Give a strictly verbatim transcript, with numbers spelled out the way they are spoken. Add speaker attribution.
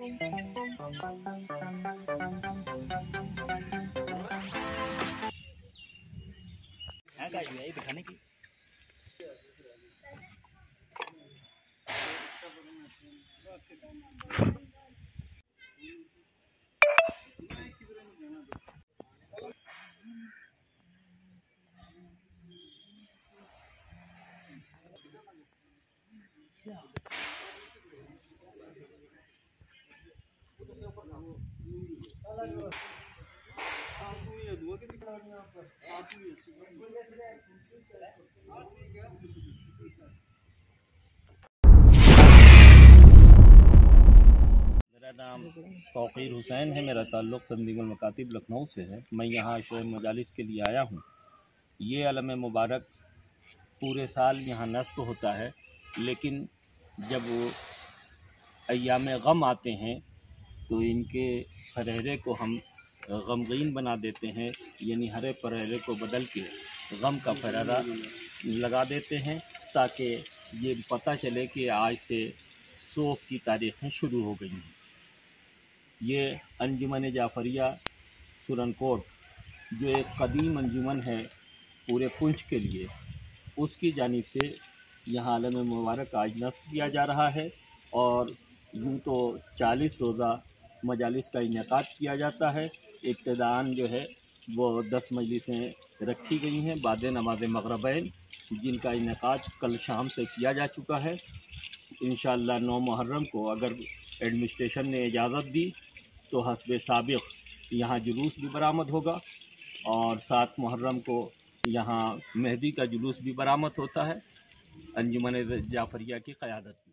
Speaker 1: दिखाने की मेरा नाम तौक़ीर हुसैन है। मेरा ताल्लुक़ तंज़ीमुल मकातिब लखनऊ से है। मैं यहाँ शोए मजालिस के लिए आया हूँ। ये अलम मुबारक पूरे साल यहाँ नस्ब होता है, लेकिन जब अय्याम गम आते हैं तो इनके फरहरे को हम गमगीन बना देते हैं, यानी हरे फरहरे को बदल के गम का फरहरा लगा देते हैं, ताकि ये पता चले कि आज से सोख की तारीख़ें शुरू हो गई हैं। ये अंजुमन जाफ़रिया सुरनकोट, जो एक कदीम अंजुमन है पूरे पुंछ के लिए, उसकी जानिब से यहाँ आलम मुबारक आज नस्ब किया जा रहा है। और यूँ तो चालीस रोज़ा मजालिस का इनेकाद किया जाता है। इब्तिदाअन जो है वो दस मजलिसें रखी गई हैं बाद नमाज मग़रिबैन, जिनका इनेकाद कल शाम से किया जा चुका है। इंशाअल्लाह नौ मुहर्रम को अगर एडमिनिस्ट्रेशन ने इजाज़त दी तो हस्बे साबिक़ यहाँ जुलूस भी बरामद होगा, और सात मुहर्रम को यहाँ मेहदी का जुलूस भी बरामद होता है अंजुमन जाफ़रिया की क़यादत में।